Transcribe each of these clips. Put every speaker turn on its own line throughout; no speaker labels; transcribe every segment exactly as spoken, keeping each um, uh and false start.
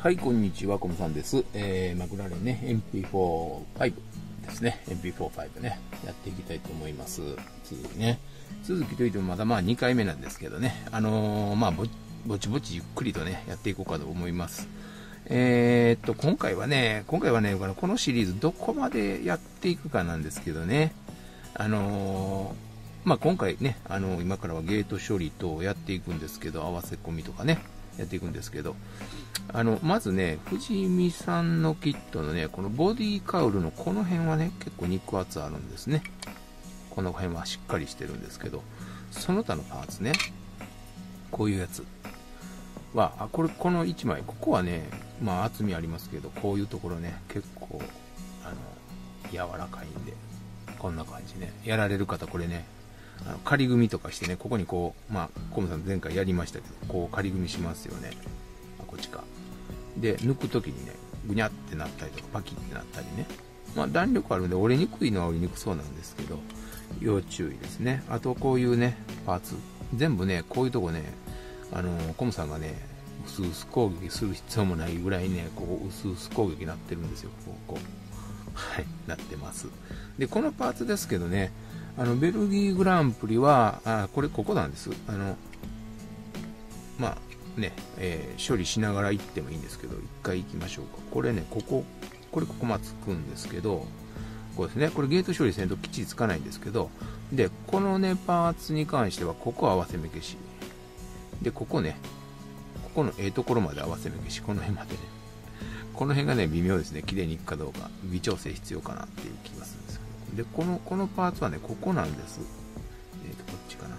はい、こんにちは、コムさんです。えー、マクラーレンね、エムピーフォーファイブ ですね。エムピーフォーファイブ ね、やっていきたいと思います。続きね。続きといってもまだまあにかいめなんですけどね。あのー、まあぼ、ぼちぼちゆっくりとね、やっていこうかと思います。えー、っと、今回はね、今回はね、このシリーズどこまでやっていくかなんですけどね。あのー、まあ、今回ね、あのー、今からはゲート処理とやっていくんですけど、合わせ込みとかね、やっていくんですけど、あの、まずね、藤見さんのキットのね、このボディカウルのこの辺はね、結構肉厚あるんですね。この辺はしっかりしてるんですけど、その他のパーツね、こういうやつは、あ、これ、このいちまい、ここはね、まあ厚みありますけど、こういうところね、結構、あの、柔らかいんで、こんな感じね。やられる方、これね、あの仮組みとかしてね、ここにこう、まあ、コムさん前回やりましたけど、こう仮組みしますよね。あ、こっちか。で、抜くときにね、ぐにゃってなったりとか、パキってなったりね。まあ、弾力あるんで、折れにくいのは折れにくそうなんですけど、要注意ですね。あと、こういうね、パーツ。全部ね、こういうとこね、あのー、コムさんがね、薄々攻撃する必要もないぐらいね、こう、薄々攻撃になってるんですよ。こう、こう。はい、なってます。で、このパーツですけどね、あの、ベルギーグランプリは、あ、これ、ここなんです。あの、まあ、ね、えー、処理しながら行ってもいいんですけど、一回行きましょうか。これね、ここ、これここまでつくんですけど、こうですね、これゲート処理せんときっちりつかないんですけど、で、このね、パーツに関しては、ここ合わせ目消し。で、ここね、ここのええところまで合わせ目消し、この辺までね。この辺がね、微妙ですね。綺麗にいくかどうか、微調整必要かなっていう気がするんですけど。で、この、このパーツはね、ここなんです。えっと、こっちかな。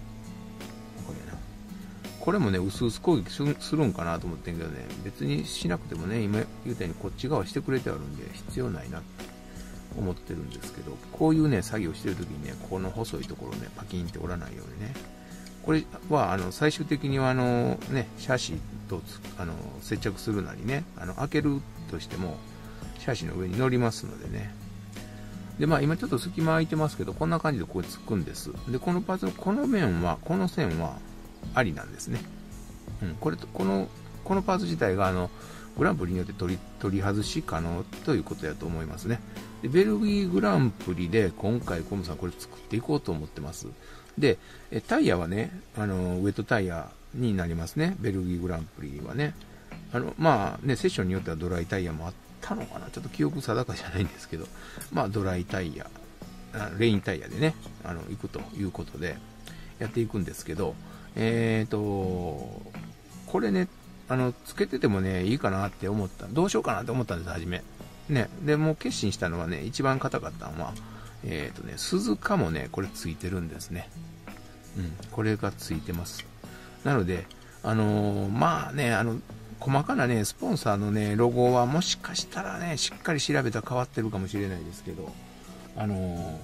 これもね、薄々攻撃するんかなと思ってんけどね、別にしなくてもね、今言うたようにこっち側してくれてあるんで、必要ないなって思ってるんですけど、こういうね、作業してるときにね、この細いところね、パキンって折らないようにね、これは、あの、最終的には、あの、ね、シャシとあの接着するなりね、あの、開けるとしても、シャシの上に乗りますのでね、で、まあ今ちょっと隙間空いてますけど、こんな感じでこうつくんです。で、このパーツのこの面は、この線は、ありなんですね。うん、これと、この、このパーツ自体が、あの、グランプリによって取り、取り外し可能ということだと思いますね。で、ベルギーグランプリで、今回、コムさんこれ作っていこうと思ってます。で、タイヤはね、あの、ウェットタイヤになりますね。ベルギーグランプリはね。あの、まあね、セッションによってはドライタイヤもあったのかな。ちょっと記憶定かじゃないんですけど、まあ、ドライタイヤ、レインタイヤでね、あの、行くということで、やっていくんですけど、えーと、これね、あの、つけててもね、いいかなって思った。どうしようかなって思ったんです、初め。ね。で、もう決心したのはね、一番硬かったのは、えーとね、鈴鹿もね、これついてるんですね。うん、これがついてます。なので、あのー、まあね、あの、細かなね、スポンサーのね、ロゴはもしかしたらね、しっかり調べたら変わってるかもしれないですけど、あのー、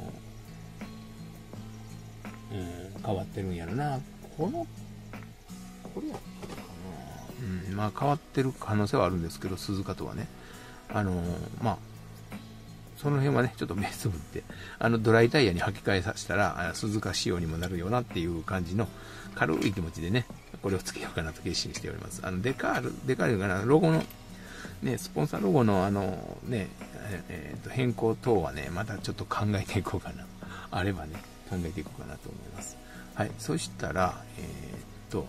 うん、変わってるんやろな。この、これやったかな。うん、まあ変わってる可能性はあるんですけど、鈴鹿とはね。あのー、まあ、その辺はね、ちょっと目つぶって、あの、ドライタイヤに履き替えさせたら、鈴鹿仕様にもなるよなっていう感じの軽い気持ちでね、これをつけようかなと決心しております。あの、デカール、デカールかな、ロゴの、ね、スポンサーロゴのあの、ね、えー、と変更等はね、またちょっと考えていこうかな。あればね、考えていこうかなと思います。はい、そしたら、えー、っと、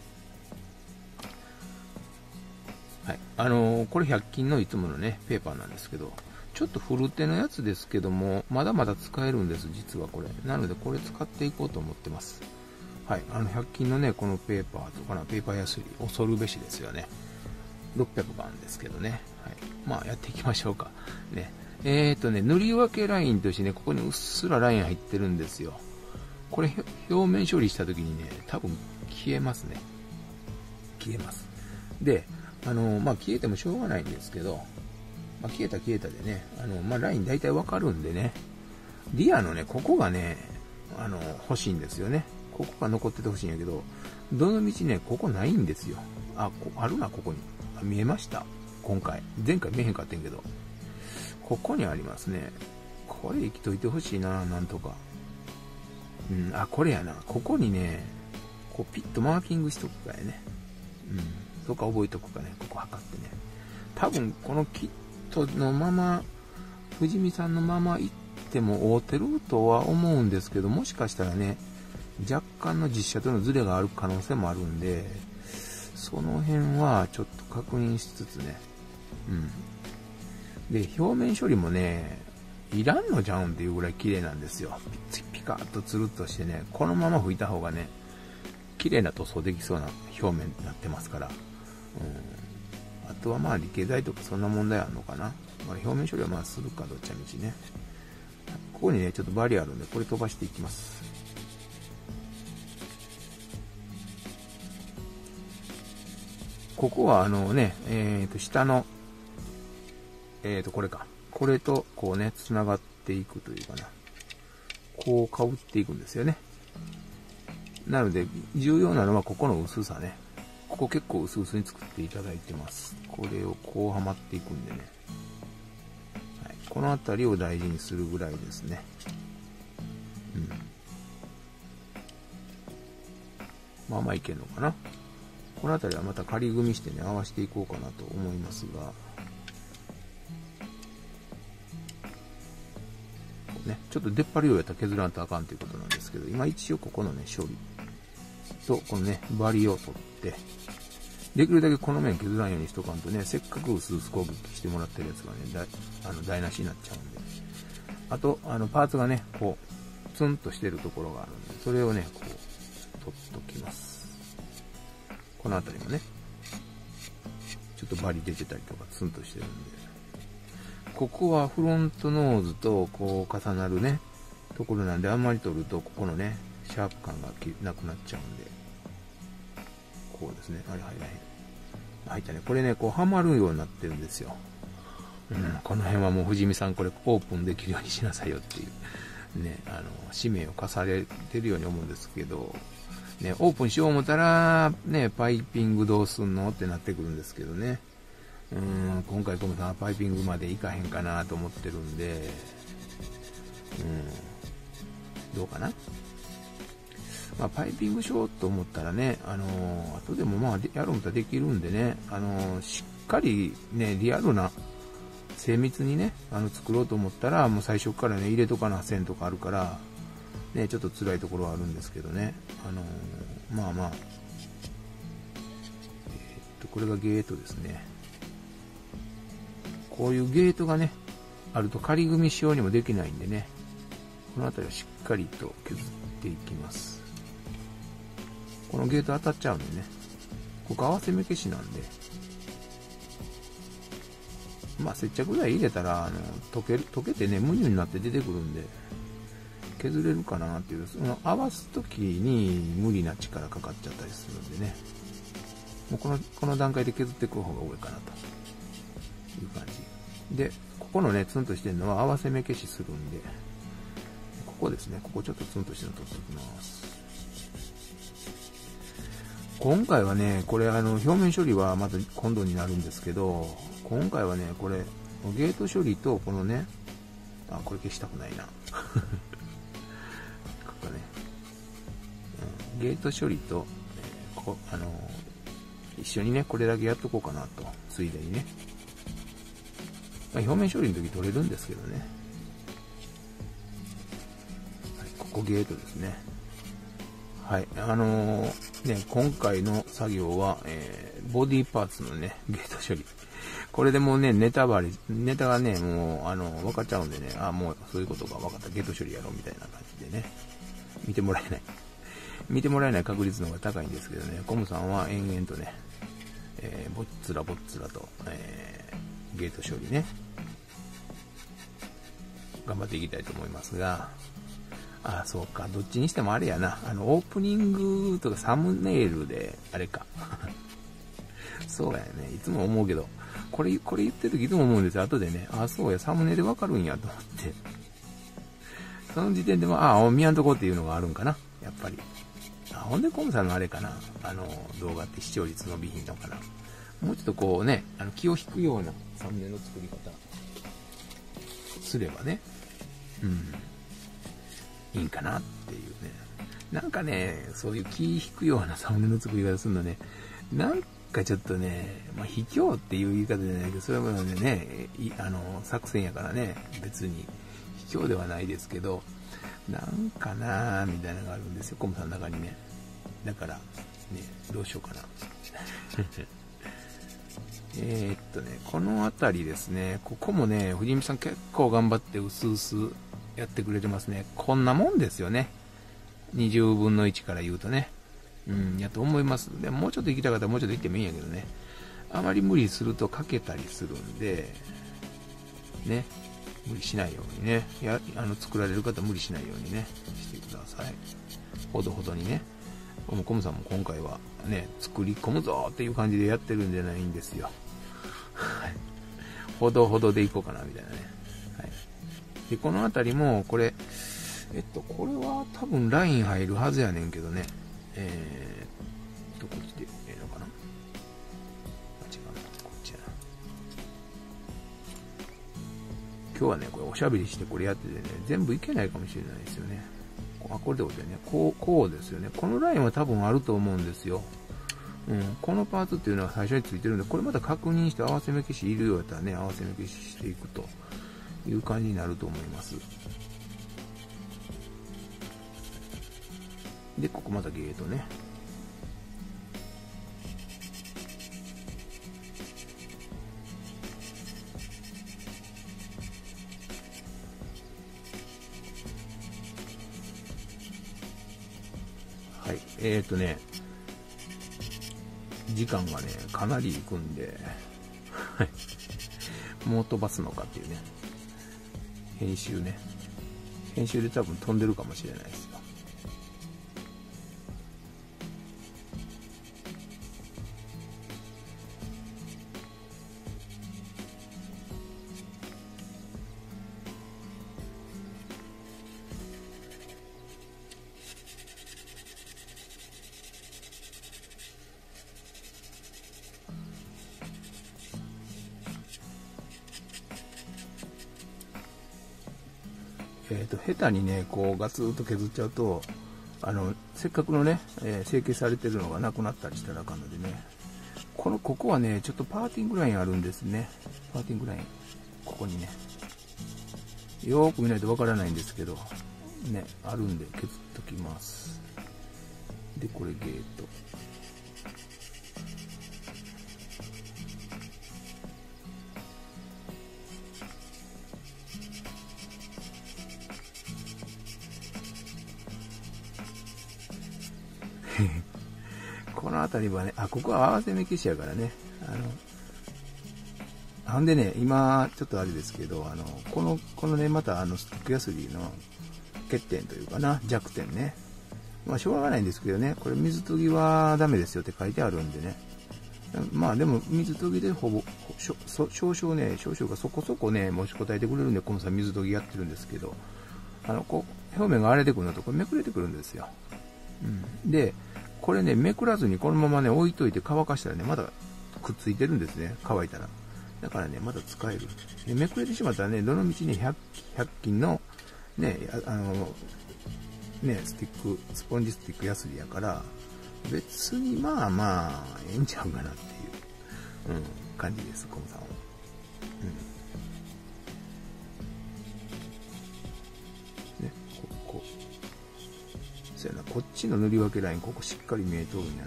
はい、あのー、これひゃく均のいつものね、ペーパーなんですけど、ちょっと古手のやつですけども、まだまだ使えるんです、実はこれ。なので、これ使っていこうと思ってます。はい、あのひゃく均のね、このペーパーとかな、ペーパーヤスリ、恐るべしですよね。ろっぴゃくばんですけどね。はい、まあ、やっていきましょうか。ね。えーとね、塗り分けラインとしてね、ここにうっすらライン入ってるんですよ。これ、表面処理した時にね、多分消えますね。消えます。で、あの、まあ、消えてもしょうがないんですけど、まあ、消えた消えたでね、あの、まあ、ライン大体わかるんでね、リアのね、ここがね、あの、欲しいんですよね。ここが残ってて欲しいんやけど、どの道ね、ここないんですよ。あ、こあるな、ここに。あ、見えました今回。前回見えへんかったんけど。ここにありますね。これ生きといてほしいな、なんとか。うん、あ、これやな。ここにね、こうピッとマーキングしとくかやね。うん。とか覚えとくかね。ここ測ってね。 多分このキットのまま、藤見さんのまま行っても合うてるとは思うんですけど、もしかしたらね、若干の実写とのズレがある可能性もあるんで、その辺はちょっと確認しつつね。うん。で、表面処理もね、いらんのじゃうんっていうぐらい綺麗なんですよ。ピピカッとつるっとしてね、このまま拭いた方がね、綺麗な塗装できそうな表面になってますから。うん。あとはまあ理系剤とかそんな問題あるのかな。まあ、表面処理はまあするかどっちゃみちね。ここにね、ちょっとバリアあるんで、これ飛ばしていきます。ここはあのね、えっと、下の、えっと、これか。これと、こうね、繋がっていくというかな。こう、かぶっていくんですよね。なので、重要なのはここの薄さね。ここ結構薄々に作っていただいてます。これをこうはまっていくんでね。はい、この辺りを大事にするぐらいですね。うん。まあまあいけんのかな。この辺りはまた仮組みしてね、合わせていこうかなと思いますが、ね、ちょっと出っ張りをやったら削らんとあかんということなんですけど、今一応ここのね、処理と、このね、バリを取って、できるだけこの面削らんようにしとかんとね、せっかく薄々攻撃してもらってるやつがね、だあの台無しになっちゃうんで。あと、あの、パーツがね、こう、ツンとしてるところがあるんで、それをね、こう、取っときます。この辺りもね、ちょっとバリ出てたりとかツンとしてるんで、ここはフロントノーズとこう重なるね、ところなんで、あんまり取るとここのね、シャープ感がなくなっちゃうんで、こうですね、あれ入らへん。入ったね。これね、こうはまるようになってるんですよ。うん、この辺はもう藤見さんこれオープンできるようにしなさいよっていう、ね、あの、使命を課されてるように思うんですけど、ね、オープンしよう思ったら、ね、パイピングどうすんのってなってくるんですけどね。うーん、今回コムさんはパイピングまでいかへんかなと思ってるんで、うん、どうかな。まあ、パイピングしようと思ったらね、あのー、後でもまあ、やろうとできるんでね、あのー、しっかりね、リアルな、精密にね、あの、作ろうと思ったら、もう最初からね、入れとかな線とかあるから、ね、ちょっと辛いところはあるんですけどね。あのー、まあまあ、えー、っと、これがゲートですね。こういうゲートがね、あると仮組みしようにもできないんでね、この辺りはしっかりと削っていきます。このゲート当たっちゃうんでね、ここ合わせ目消しなんで、まあ接着剤入れたら、あの、溶ける、溶けてね、無乳になって出てくるんで、削れるかなっていう、その合わすときに無理な力かかっちゃったりするんでね、もうこの、この段階で削っていく方が多いかなという感じ。で、ここのね、ツンとしてるのは合わせ目消しするんで、ここですね、ここちょっとツンとしてるの取っておきます。今回はね、これあの、表面処理はまた今度になるんですけど、今回はね、これ、ゲート処理とこのね、あ、これ消したくないな。ゲート処理と、えー、こあのー、一緒にね、これだけやっとこうかなと、ついでにね。まあ、表面処理の時取れるんですけどね。はい、ここゲートですね。はい、あのー、ね、今回の作業は、えー、ボディパーツのね、ゲート処理。これでもうね、ネタバレ、ネタがね、もう、あの、分かっちゃうんでね、あ、もうそういうことが分かった、ゲート処理やろうみたいな感じでね、見てもらえない。見てもらえない確率の方が高いんですけどね、コムさんは延々とね、えー、ぼっつらぼっつらと、えー、ゲート処理ね、頑張っていきたいと思いますが、あ、そうか、どっちにしてもあれやな、あの、オープニングとかサムネイルで、あれか。そうやね、いつも思うけど、これ、これ言ってる時いつも思うんですよ、後でね、あ、そうや、サムネでわかるんやと思って。その時点でも、あ、見やんとこっていうのがあるんかな、やっぱり。ほんでコムさんのあれかな、あの動画って視聴率伸びひんのかな。もうちょっとこうね、あの気を引くようなサムネの作り方すればね、うん、いいんかなっていうね。なんかね、そういう気引くようなサムネの作り方するのね、なんかちょっとね、まあ、卑怯っていう言い方じゃないけど、それはね、あの、作戦やからね、別に卑怯ではないですけど、なんかなーみたいなのがあるんですよ、コムさんの中にね。だから、ね、どうしようかな。えっとね、この辺りですね、ここもね、藤見さん結構頑張って薄々やってくれてますね。こんなもんですよね。にじゅうぶんのいちから言うとね。うん、やと思います。でもうちょっと行きたかったらもうちょっと行ってもいいんやけどね。あまり無理するとかけたりするんで、ね、無理しないようにね。や、あの、作られる方無理しないようにね、してください。ほどほどにね。コムさんも今回はね、作り込むぞっていう感じでやってるんじゃないんですよ。はい。ほどほどでいこうかな、みたいなね。はい。で、この辺りも、これ、えっと、これは多分ライン入るはずやねんけどね。えー、どこ来てええのかな。あ、違うな。こっちやな。今日はね、これおしゃべりしてこれやっててね、全部いけないかもしれないですよね。あ、これでことね。こう、こうですよね。このラインは多分あると思うんですよ。うん。このパーツっていうのは最初についてるんで、これまた確認して合わせ目消しいるようやったらね、合わせ目消ししていくという感じになると思います。で、ここまたゲートね。はい。えーとね、時間がね、かなりいくんで、もう飛ばすのかっていうね。編集ね。編集で多分飛んでるかもしれないですよ。えーと、下手にね、こうガツッと削っちゃうと、あの、せっかくのね、えー、成形されてるのがなくなったりしたらあかんのでね。この、ここはね、ちょっとパーティングラインあるんですね。パーティングライン。ここにね。よーく見ないとわからないんですけど、ね、あるんで削っときます。で、これゲート。この辺りはね、あ、ここは合わせ目消しやからね。あの、ほんでね、今、ちょっとあれですけど、あの、この、このね、またあの、スティックヤスリの欠点というかな、弱点ね。まあ、しょうがないんですけどね、これ水研ぎはダメですよって書いてあるんでね。まあでも、水研ぎでほぼ、少々ね、少々がそこそこね、持ちこたえてくれるんで、コムさん水研ぎやってるんですけど、あの、こう、表面が荒れてくるのと、これめくれてくるんですよ。うん。で、これね、めくらずにこのままね、置いといて乾かしたらね、まだくっついてるんですね、乾いたら。だからね、まだ使える。で、めくれてしまったらね、どのみちね、ひゃく均の、ね、あ, あの、ね、スティック、スポンジスティックヤスリやから、別にまあまあ、ええんちゃうかなっていう、うん、感じです、コムさんは。うん。ね、ここ。そうやな、こっちの塗り分けライン、ここしっかり見えとるんやな。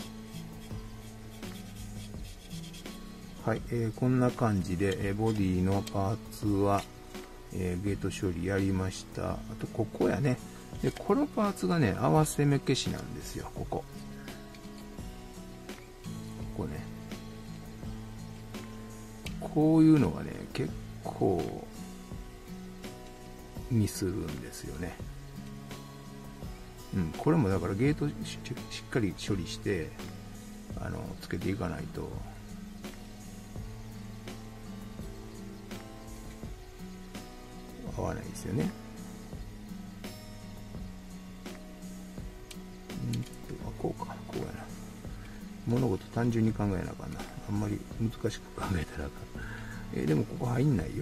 はい、えー、こんな感じで、えー、ボディのパーツは、えー、ゲート処理やりました。あと、ここやね。で、このパーツがね、合わせ目消しなんですよ、ここ。ここね。こういうのがね、結構、ミスるんですよね。うん、これもだからゲート し, しっかり処理して、あの、つけていかないと、合わないですよね。うんと、あ、こうか、こうやな。物事単純に考えなあかんな。あんまり難しく考えたらあかん。えー、でもここ入んないよ。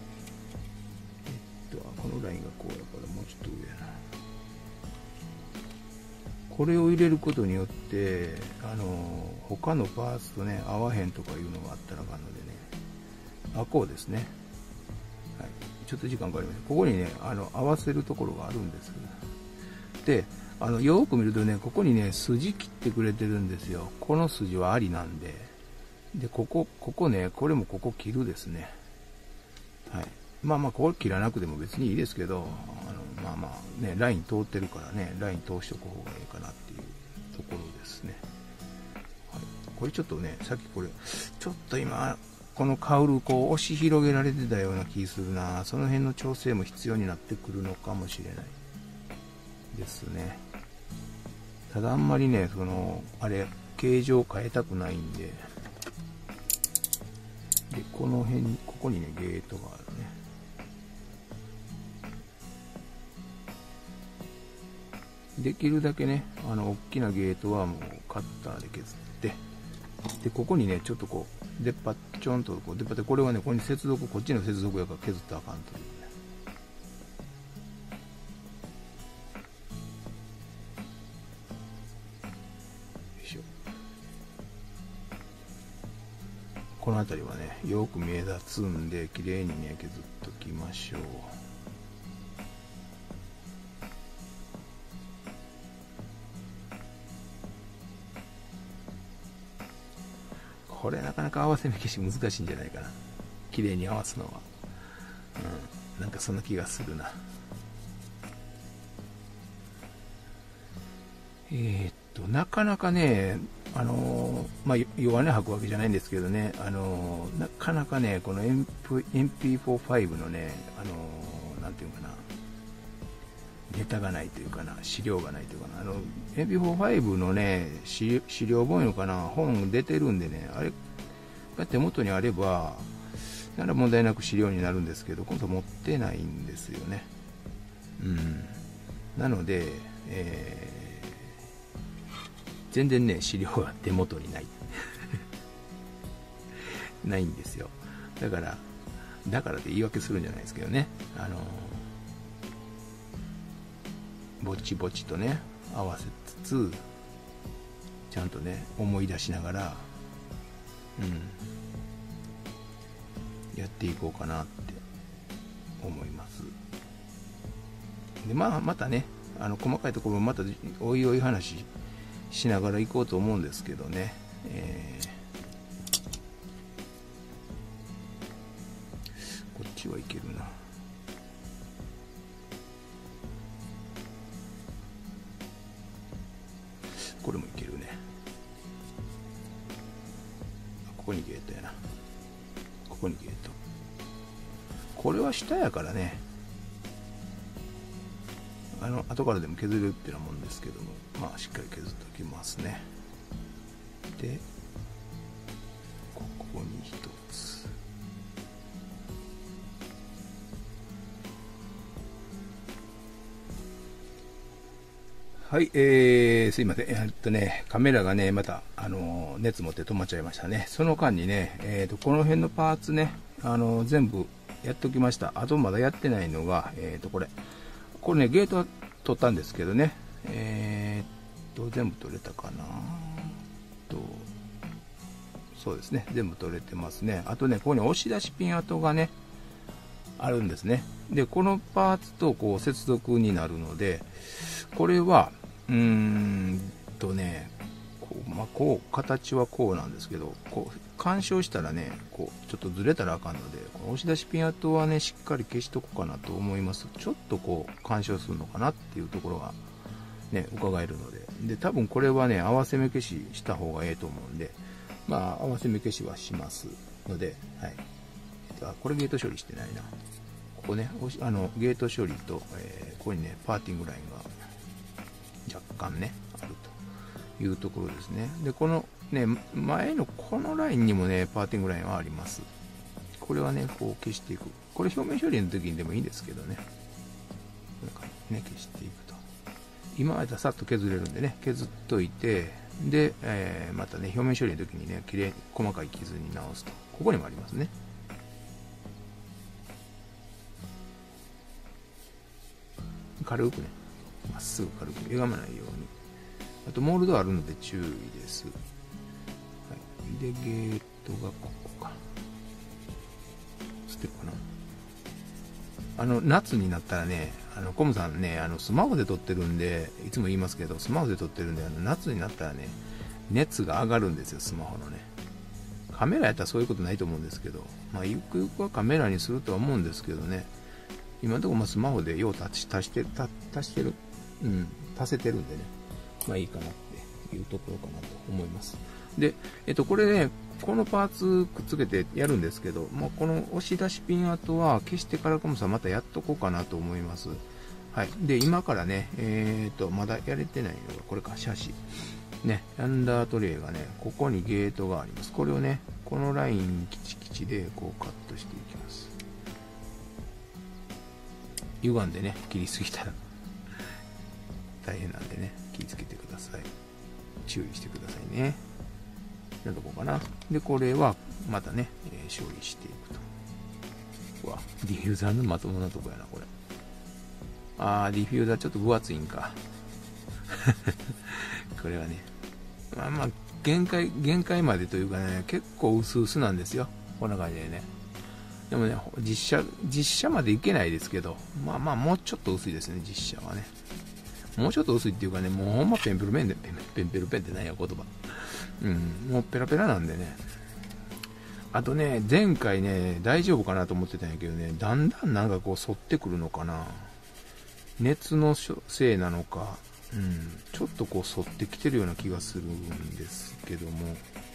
えっと、このラインがこうやからもうちょっと上やな。 これを入れることによって、あの他のパーツとね合わへんとかいうのがあったらあかんのでね、あ、こうですね、はい、ちょっと時間かかります。ここにねあの合わせるところがあるんです。で、あのよーく見るとね、ここにね筋切ってくれてるんですよ。この筋はありなんで、でここここね、これもここ切るですね。はい、まあまあこれ切らなくても別にいいですけど、あのまあまあねライン通ってるからね、ライン通しておく方がいいかなっていうところですね。はい、これちょっとね、さっきこれちょっと今このカウルこう押し広げられてたような気するな。その辺の調整も必要になってくるのかもしれないですね。ただあんまりね、そのあれ形状変えたくないんで、でこの辺にここにねゲートがあるね。できるだけね、あの大きなゲートはもうカッターで削って、でここにねちょっとこう出っ張っちょんとこう出っ張って、これはねここに接続、こっちの接続やから削ったらあかんというね。よいしょ。この辺りはねよく目立つんで綺麗にね削っときましょう。これなかなか合わせ目消し難しいんじゃないかな、綺麗に合わすのは。うん、なんかそんな気がするな。えー、っとなかなかね、あのー、まあ弱音吐くわけじゃないんですけどね、あのー、なかなかねこの エムピーフォーファイブ のね、あのー、なんていうかな、ネタがないというかな、資料がないというかな、あの エムピーフォーファイブ のね資料本いうかな、本出てるんでね、あれが手元にあればなら問題なく資料になるんですけど、今度持ってないんですよね。うん、なので、えー、全然ね資料は手元にないないんですよ。だからだからって言い訳するんじゃないですけどね、あのぼちぼちとね合わせつつ、ちゃんとね思い出しながら、うん、やっていこうかなって思います。でまあまたね、あの細かいところもまたおいおい話しながら行こうと思うんですけどね、えー、こっちはいけるな。これもいけるね。ここにゲートやな。ここにゲート。これは下やからね、あの後からでも削れるっていうようなもんですけども、まあしっかり削っておきますね。でここに一つ、はい、えー、すいません。えっとね、カメラがね、また、あのー、熱持って止まっちゃいましたね。その間にね、えーと、この辺のパーツね、あのー、全部やっておきました。あとまだやってないのが、えーと、これ。これね、ゲートは取ったんですけどね、えーと、全部取れたかなと、そうですね、全部取れてますね。あとね、ここに押し出しピン跡がね、あるんですね。で、このパーツとこう接続になるので、これは、うーんとね、こう、まあ、こう、形はこうなんですけど、こう、干渉したらね、こう、ちょっとずれたらあかんので、この押し出しピン跡はね、しっかり消しとこうかなと思います。ちょっとこう、干渉するのかなっていうところが、ね、伺えるので。で、多分これはね、合わせ目消しした方がええと思うんで、まあ、合わせ目消しはしますので、はい。あ、これゲート処理してないな。ここね、あのゲート処理と、えー、ここにね、パーティングラインが若干ね、あるというところですね。で、このね、前のこのラインにもね、パーティングラインはあります。これはね、こう消していく。これ表面処理の時にでもいいんですけどね。なんかね、消していくと。今までさっと削れるんでね、削っといて、で、えー、またね、表面処理の時にね、きれいに細かい傷に直すと。ここにもありますね。軽くね、まっすぐ軽く歪まないようにあとモールドあるので注意です。はい、で、ゲートがここか。つってるかな。あの、夏になったらね、あの、コムさんね、あの、スマホで撮ってるんで、いつも言いますけど、スマホで撮ってるんで、あの、夏になったらね、熱が上がるんですよ、スマホのね。カメラやったらそういうことないと思うんですけど、まあ、ゆくゆくはカメラにするとは思うんですけどね、今のところまあスマホで用足し足して足してる、うん、足せてるんでね、まあいいかなっていうところかなと思います。で、えっと、これね、このパーツくっつけてやるんですけど、まあ、この押し出しピン跡は消してからコムさんまたやっとこうかなと思います。はい。で、今からね、えー、っと、まだやれてないのがこれか、シャシ。ね、アンダートレイがね、ここにゲートがあります。これをね、このラインキチキチでこうカットしていきます。歪んでね、切りすぎたら大変なんでね、気をつけてください。注意してくださいね。なとこかな。で、これはまたね、えー、処理していくと。うわ、ディフューザーのまともなとこやな、これ。あー、ディフューザーちょっと分厚いんか。これはね、まあまあ、限界、限界までというかね、結構薄々なんですよ。こんな感じでね。でもね、実写、実写までいけないですけど、まあまあ、もうちょっと薄いですね、実写はね。もうちょっと薄いっていうかね、もうほんまペンペルペンで、ペンペンペルペンって何や言葉。うん、もうペラペラなんでね。あとね、前回ね、大丈夫かなと思ってたんやけどね、だんだんなんかこう反ってくるのかな。熱のせいなのか、うん、ちょっとこう反ってきてるような気がするんですけども。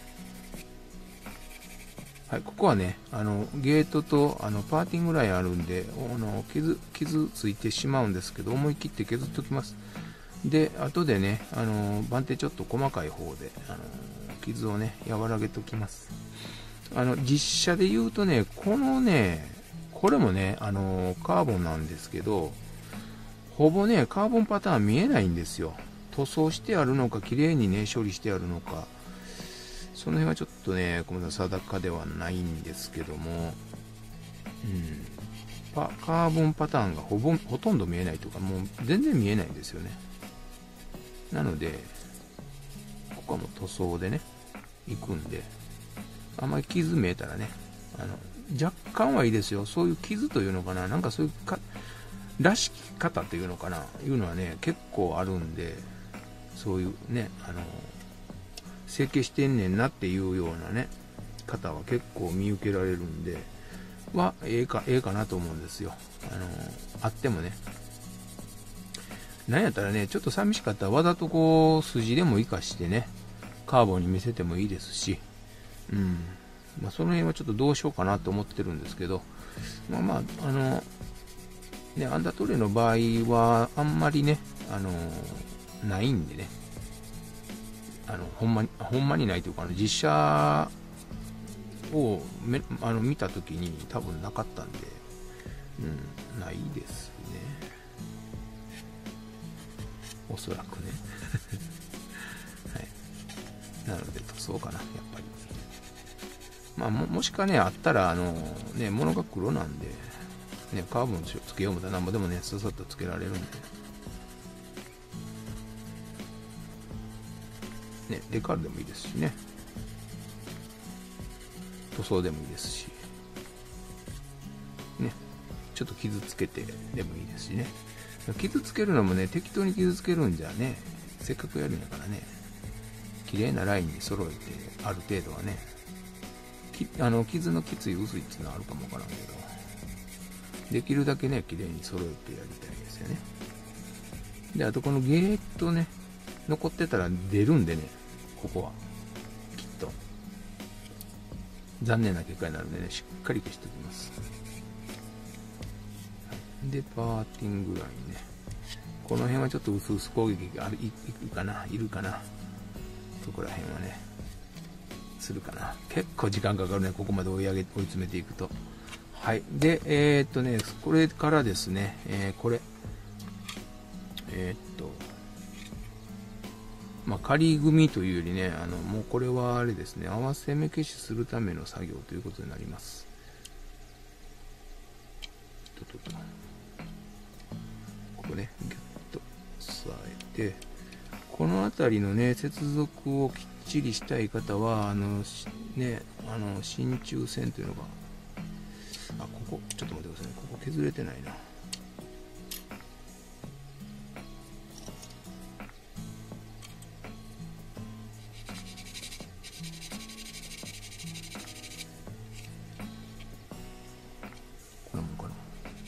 はい、ここはね、あのゲートとあのパーティングラインあるんで、あの 傷, 傷ついてしまうんですけど、思い切って削っておきます。で、後でね、あの番手ちょっと細かい方で、あの傷をね、和らげておきます。あの実写で言うとね、このね、これもね、あのカーボンなんですけど、ほぼね、カーボンパターン見えないんですよ。塗装してあるのか、綺麗にね、処理してあるのか、その辺はちょっとね、ごめんなさい、定かではないんですけども、うん、パカーボンパターンがほぼほとんど見えないとか、もう全然見えないんですよね。なので、ここはもう塗装でね、行くんで、あんまり傷見えたらね、あの若干はいいですよ。そういう傷というのかな、なんかそういうからしき方というのかな、いうのはね、結構あるんで、そういうね、あの、整形してんねんなっていうようなね、方は結構見受けられるんで、は、ええか、ええかなと思うんですよ。あの、あってもね。なんやったらね、ちょっと寂しかったらわざとこう、筋でも活かしてね、カーボンに見せてもいいですし、うん。まあ、その辺はちょっとどうしようかなと思ってるんですけど、まあまあ、あの、ね、アンダートレイの場合は、あんまりね、あの、ないんでね、あの、ほんまに、ほんまにないというか、あの実写をめあの見たときに多分なかったんで、うん、ないですね。おそらくね。はい。なので、塗装かな、やっぱり。まあ、も、もしかね、あったら、あの、ね、物が黒なんで、ね、カーボンつけようもたらなんぼでもね、ささっとつけられるんで。ね、デカールでもいいですしね。塗装でもいいですし。ね、ちょっと傷つけてでもいいですしね。傷つけるのもね、適当に傷つけるんじゃね、せっかくやるんだからね、綺麗なラインに揃えて、ある程度はね、きあの傷のきつい薄いっていうのはあるかもわからんけど、できるだけね、綺麗に揃えてやりたいですよね。で、あとこのゲートね、残ってたら出るんでね、ここは。きっと。残念な結果になるんでね、しっかり消しておきます。で、パーティングラインね。この辺はちょっと薄々攻撃がある、い, いるかな、いるかな。そこら辺はね、するかな。結構時間かかるね、ここまで追い上げ、追い詰めていくと。はい。で、えー、っとね、これからですね、えー、これ。えー、っと、まあ、仮組みというよりね、あの、もうこれはあれですね、合わせ目消しするための作業ということになります。とととここね、ギュッと押さえて、 この辺りのね接続をきっちりしたい方はあのねあの真鍮線というのが、あ、ここちょっと待ってくださいね、ここ削れてないな。こんなもんかな。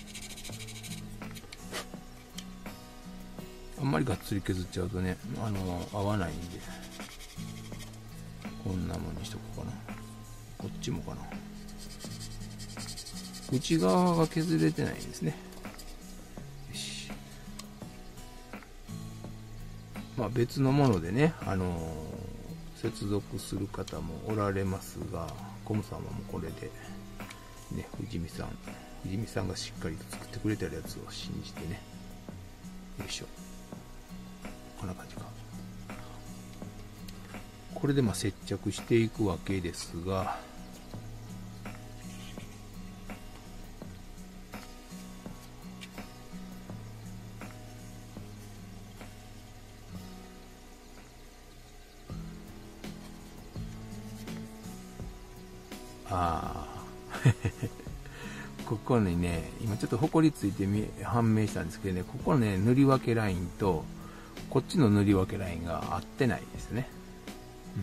あんまりがっつり削っちゃうとね、あの合わないんで、こんなもんにしとこうかな。こっちもかな。内側が削れてないんですね。よし。まあ別のものでね、あのー、接続する方もおられますが、コム様もこれで、ね、藤見さん、藤見さんがしっかりと作ってくれてるやつを信じてね。よいしょ。こんな感じか。これでまあ接着していくわけですが、ああここにね、今ちょっとほこりついてみ判明したんですけどね、ここのね塗り分けラインとこっちの塗り分けラインが合ってないですね。うん、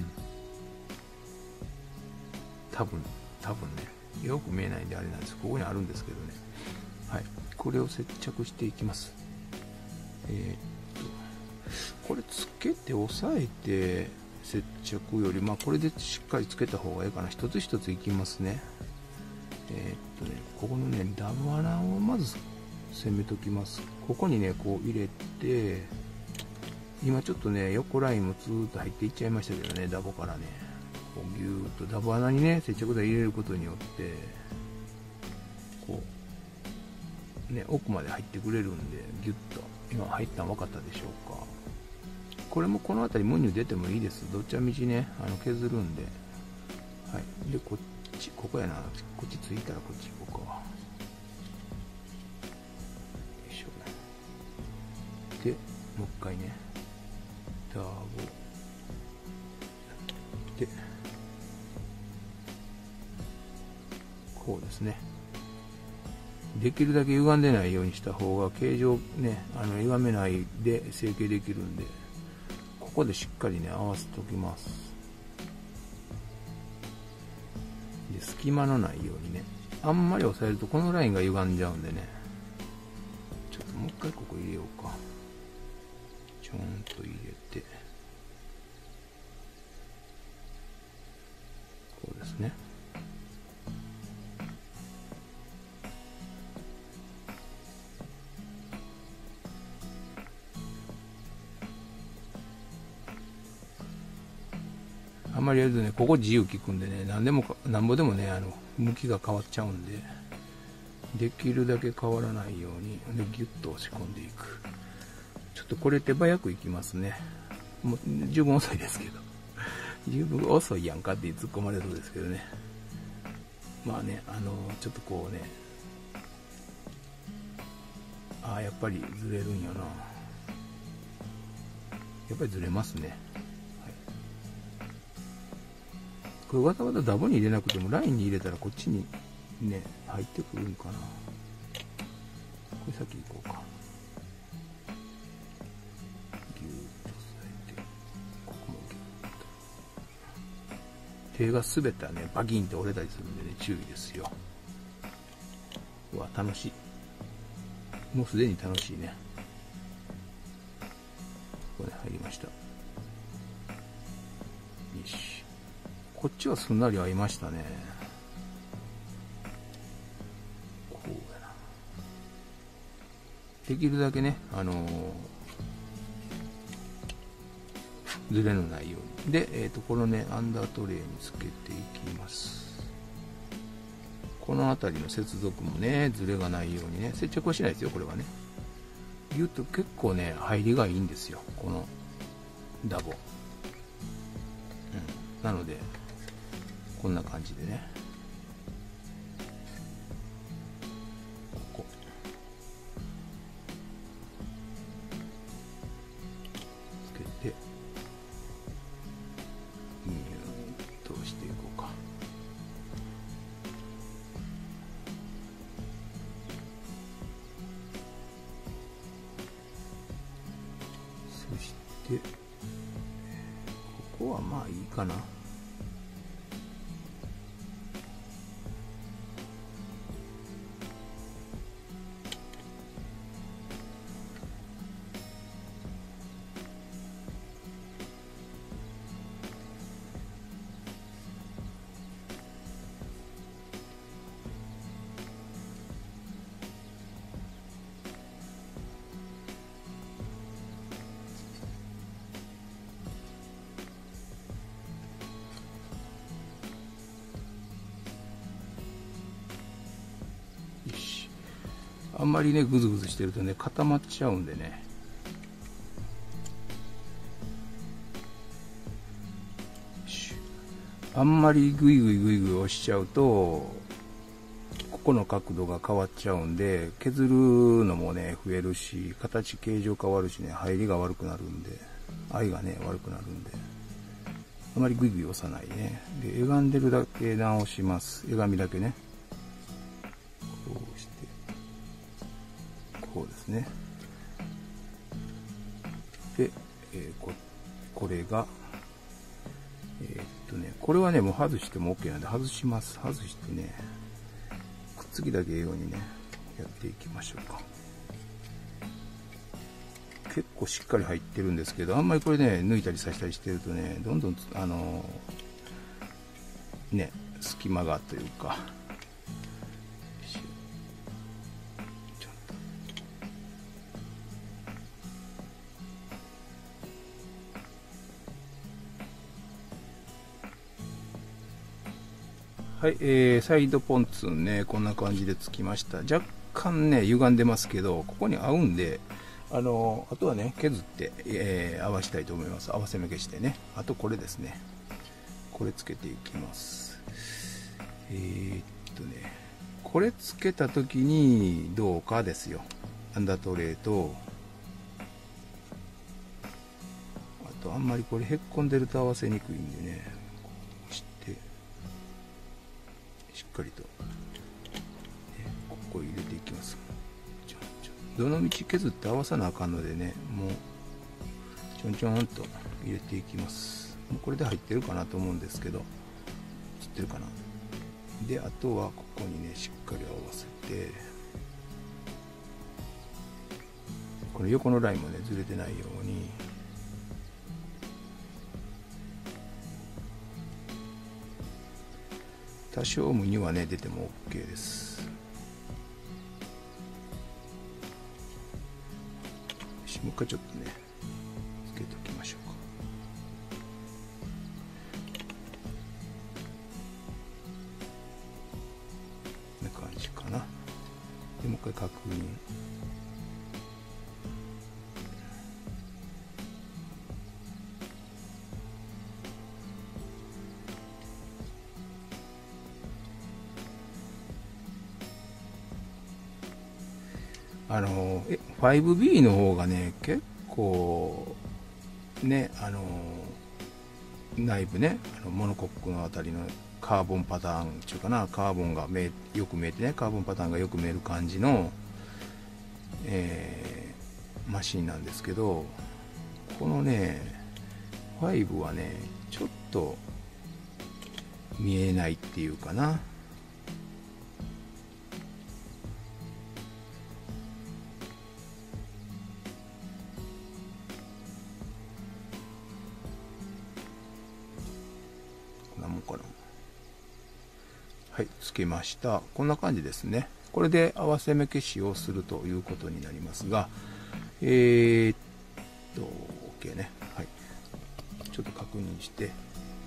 多分多分ね、よく見えないんであれなんです。ここにあるんですけどね。はい、これを接着していきます。えー、っとこれつけて押さえて接着より、まあこれでしっかりつけた方がいいかな。一つ一ついきますね。えー、っとね、ここのねダブ穴をまず攻めときます。ここにねこう入れて、今ちょっとね横ラインもずーっと入っていっちゃいましたけどね、ダボからねこうギューッとダボ穴にね接着剤入れることによってこうね奥まで入ってくれるんで、ギュッと今入ったの分かったでしょうか。これもこの辺りムニュ出てもいいです。どっちみちねあの削るんで。はい、でこっちここやな、こっちついたらこっち行こうか。よいしょ。でもう一回ねダボでこうですね。できるだけ歪んでないようにした方が形状ね、あの歪めないで成形できるんで、ここでしっかりね合わせておきます。で隙間のないようにね、あんまり押さえるとこのラインが歪んじゃうんでね、ちょっともう一回ここ入れようか。ちょんと入れてこうですね。あんまりやるとね、ここ自由効くんでね、何でもか、なんぼでもね、あの、向きが変わっちゃうんで、できるだけ変わらないように、で、ギュッと押し込んでいく。ちょっとこれ手早くいきますね。もう、十分遅いですけど。十分遅いやんかって突っ込まれそうですけどね。まあね、あの、ちょっとこうね、ああ、やっぱりずれるんやな。やっぱりずれますね。これわざわざダボに入れなくてもラインに入れたらこっちにね入ってくるんかな。これ先行こうか。ギューッと押さえて、ここもギューッと。手が滑ったらねバキンって折れたりするんでね注意ですよ。うわ楽しい。もうすでに楽しいね。ここで入りました。よし。こっちはすんなり合いましたね。こうやな。できるだけね、あのー、ずれのないように。で、えっと、このね、アンダートレイにつけていきます。この辺りの接続もね、ずれがないようにね、接着はしないですよ、これはね。言うと結構ね、入りがいいんですよ、このダボ。うん。なので、こんな感じでね、ここつけてで、ここはまあいいかな。あんまりねグズグズしてるとね固まっちゃうんでね、あんまりグイグイグイグイ押しちゃうとここの角度が変わっちゃうんで、削るのもね増えるし、形形状変わるしね、入りが悪くなるんで、合いがね悪くなるんで、あまりグイグイ押さないね。で歪んでるだけ直します。歪みだけね、こうしてこうですね。で、えー、こ, これがえー、っとねこれはねもう外しても OK なんで外します。外してねくっつきだけようにねやっていきましょうか。結構しっかり入ってるんですけど、あんまりこれね抜いたり刺したりしてるとねどんどんあのー、ね隙間がというか、はい、えー、サイドポンツンねこんな感じでつきました。若干ね歪んでますけど、ここに合うんで、あのあとはね削って、えー、合わしたいと思います。合わせ目消してね。あとこれですね、これつけていきます。えー、っとねこれつけた時にどうかですよ。アンダートレーと、あとあんまりこれへっこんでると合わせにくいんでね、こうしてしっかりと、ね、ここ入れていきます。どの道削って合わさなあかんのでね、もうちょんちょんと入れていきます。もうこれで入ってるかなと思うんですけど、映ってるかな。であとはここにねしっかり合わせて、この横のラインもねずれてないように、多少無にはね出ても OK です。もう一回ちょっとねつけておきましょうか。こんな感じかな。でもう一回確認。あのえ ファイブビー の方がね結構ね、あの内部ね、あのモノコックのあたりのカーボンパターンっていうかな、カーボンが見えよく見えてね、カーボンパターンがよく見える感じの、えー、マシンなんですけど、このねファイブはねちょっと見えないっていうかな。はい、つけました。こんな感じですね。これで合わせ目消しをするということになりますが、えー、っと OK ね。はい、ちょっと確認して、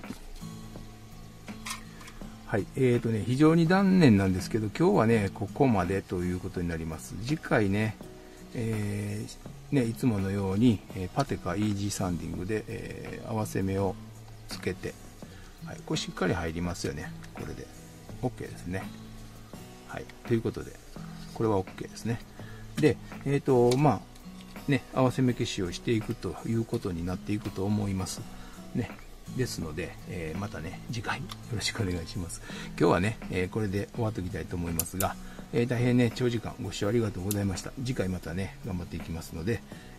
はい、えーとね非常に断念なんですけど、今日はねここまでということになります。次回ね、えー、ねいつものようにパテかイージーサンディングで、えー、合わせ目をつけて、はい、これしっかり入りますよね。これで OK ですね。はい、ということでこれは OK ですね。で、えーとまあね合わせ目消しをしていくということになっていくと思いますね。ですので、えー、またね次回よろしくお願いします。今日はね、えー、これで終わっておきたいと思いますが、えー、大変ね長時間ご視聴ありがとうございました。次回またね頑張っていきますので、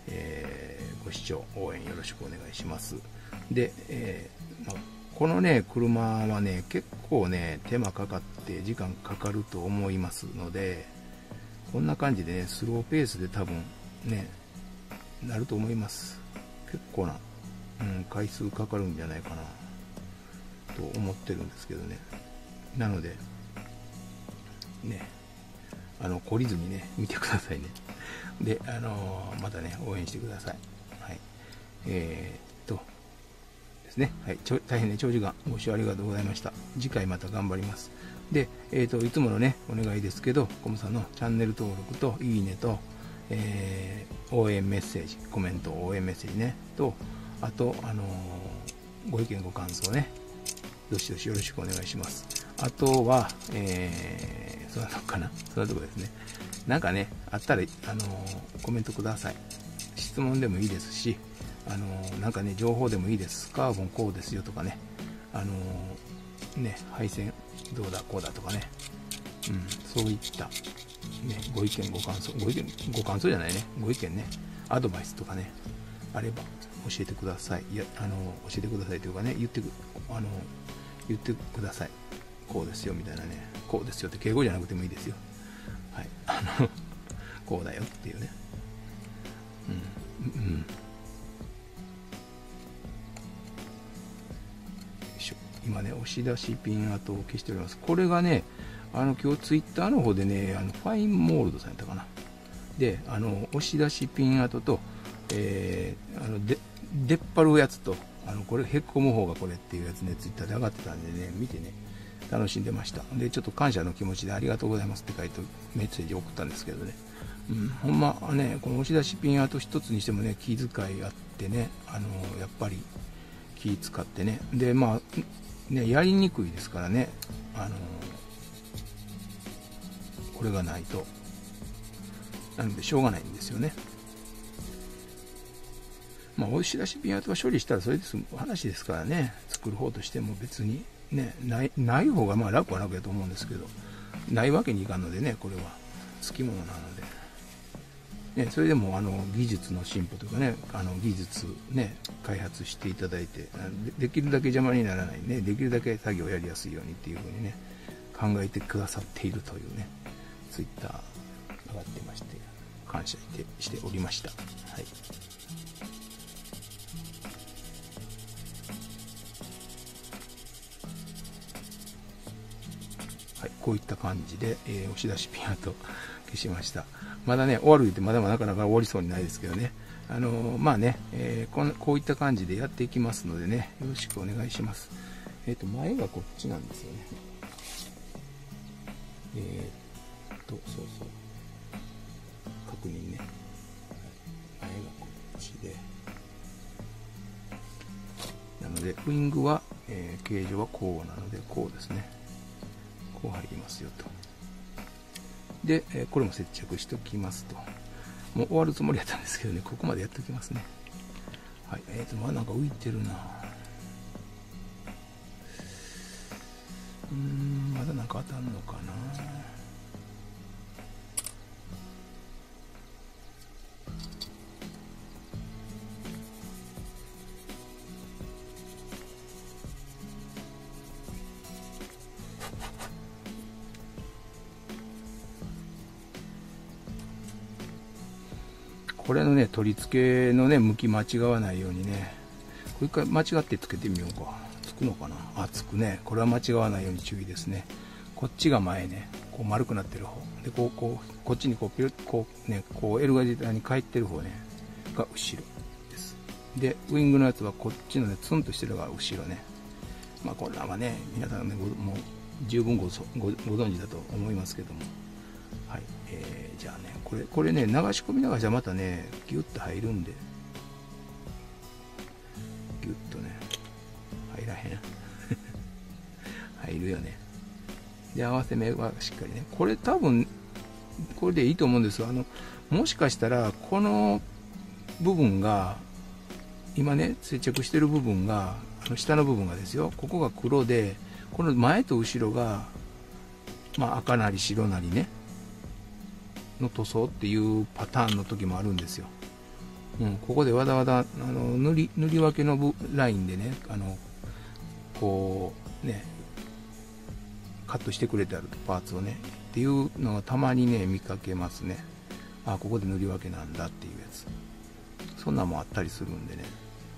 えー、ご視聴応援よろしくお願いします。で、えーまあ、このね車はね結構ね手間かかって時間かかると思いますので、こんな感じでねスローペースで多分ねなると思います。結構な、うん、回数かかるんじゃないかなと思ってるんですけどね。なのでね、あの懲りずにね見てくださいね。で、あのー、またね応援してください。はい、えー、っとですね、はい、ちょ大変ね長時間ご視聴ありがとうございました。次回また頑張ります。で、えー、っといつものねお願いですけど、コムさんのチャンネル登録といいねと、えー、応援メッセージ、コメント、応援メッセージねと、あと、あのー、ご意見ご感想ね、どしどしよろしくお願いします。あとは、えー、そんなとこかな、そんなとこですね。なんかね、あったら、あのー、コメントください。質問でもいいですし、あのー、なんかね、情報でもいいです。カーボンこうですよとかね、あのー、ね、配線どうだこうだとかね、うん、そういった、ね、ご意見ご感想、ご意見ご感想じゃないね、ご意見ね、アドバイスとかね、あれば教えてください。いや、あの教えてくださいというかね、言ってく、あの言ってください。こうですよみたいなね、こうですよって敬語じゃなくてもいいですよ。はい、あのこうだよっていうね。うんうん。今ね、押し出しピン跡を消しております。これがね、あの今日ツイッターの方でね、あのファインモールドさんやったかな。で、あの押し出しピン跡と、えー、あので出っ張るやつと、あのこれへっこむ方がこれっていうやつね、ツイッターで上がってたんでね、見てね、楽しんでました。で、ちょっと感謝の気持ちでありがとうございますって書いてメッセージ送ったんですけどね、うん、ほんまね、この押し出しピン跡一つにしてもね、気遣いあってね、あのやっぱり気使ってね、で、まあ、ね、やりにくいですからね、あのこれがないと、なのでしょうがないんですよね。まあ、押し出しピン跡は処理したらそれで済む話ですからね、作る方としても別に、ね、ないない方がまあ楽は楽やと思うんですけど、ないわけにいかんのでね、これはつきものなので、ね、それでもあの技術の進歩というかね、あの技術、ね、開発していただいて、で、できるだけ邪魔にならない、ね、できるだけ作業をやりやすいようにっていうふうにね、考えてくださっているというね、ツイッター上がってまして、感謝してしておりました。はい。はい、こういった感じで、えー、押し出しピン跡消しました。まだね、終わるってまだまだなかなか終わりそうにないですけどね。あのー、まあね、えー、こんこういった感じでやっていきますのでね、よろしくお願いします。えっと、前がこっちなんですよね。えー、っと、そうそう。確認ね。前がこっちで。なので、ウイングは、えー、形状はこうなので、こうですね。こう入りますよと。で、えー、これも接着しておきますと。もう終わるつもりやったんですけどね、ここまでやっておきますね。はい、えーと、まあなんか浮いてるな。うーん、まだなんか当たんのかな。これのね、取り付けのね、向き間違わないようにね、これ一回間違ってつけてみようか。つくのかなあ、つくね。これは間違わないように注意ですね。こっちが前ね、こう丸くなってる方。で、こう、こう、こっちにこう、ピュッ、こうね、こう L が時代に返ってる方ね、が後ろです。で、ウイングのやつはこっちのね、ツンとしてるのが後ろね。まあ、こんなんはね、皆さんね、もう十分 ご, ご, ご存知だと思いますけども。はい。えー、じゃあね、これ、これね、流し込みながらまたね、ギュッと入るんで、ギュッとね、入らへん。入るよね。で、合わせ目はしっかりね。これ多分、これでいいと思うんですが、あの、もしかしたら、この部分が、今ね、接着してる部分が、あの下の部分がですよ、ここが黒で、この前と後ろが、まあ赤なり白なりね、の塗装っていうパターンの時もあるんですよ。 うん、ここでわざわざあの塗り塗り分けの部ラインでね、あのこうねカットしてくれてあるパーツをねっていうのがたまにね見かけますね。あ、ここで塗り分けなんだっていうやつ、そんなんもあったりするんでね。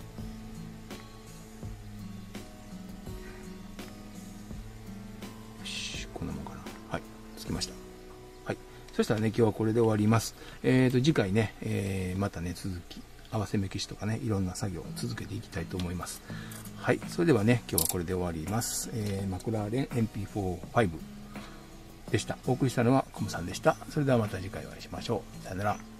よし、こんなもんかな。はい、つきました。はい、そしたらね今日はこれで終わります。えーと次回ね、えー、またね続き合わせ目消しとかねいろんな作業を続けていきたいと思います。はい、それではね今日はこれで終わります。えー、マクラーレン エムピーフォーファイブ でした。お送りしたのはコムさんでした。それではまた次回お会いしましょう。さよなら。